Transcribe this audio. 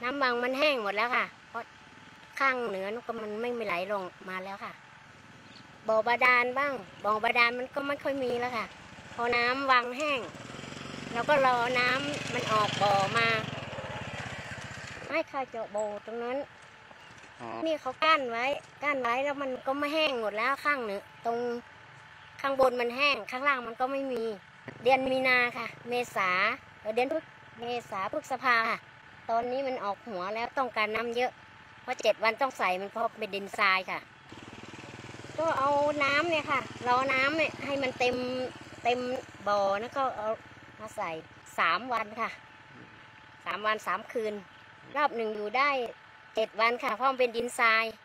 น้ำบางมันแห้งหมดแล้วค่ะเพราะข้างเหนือมันไม่ไหลลงมาแล้วค่ะบ่อบาดาลบ้างบ่อบาดาลมันก็ไม่ค่อยมีแล้วค่ะพอน้ำวังแห้งเราก็รอน้ำมันออกบ่อมาให้ข้าเจาะบ่อตรงนั้นนี่เขากั้นไว้แล้วมันก็ไม่แห้งหมดแล้วข้างเหนือตรงข้างบนมันแห้งข้างล่างมันก็ไม่มีเดือนมีนาค่ะเมษาเดือนพฤษภาค่ะตอนนี้มันออกหัวแล้วต้องการน้ำเยอะเพราะ7 วันต้องใส่มันเพราะเป็นดินทรายค่ะก็เอาน้ำเนี่ยค่ะรอน้ำเนี่ยให้มันเต็มบ่อแล้วก็เอามาใส่3 วันค่ะ3 วัน 3 คืนรอบหนึ่งอยู่ได้7 วันค่ะเพราะมันเป็นดินทราย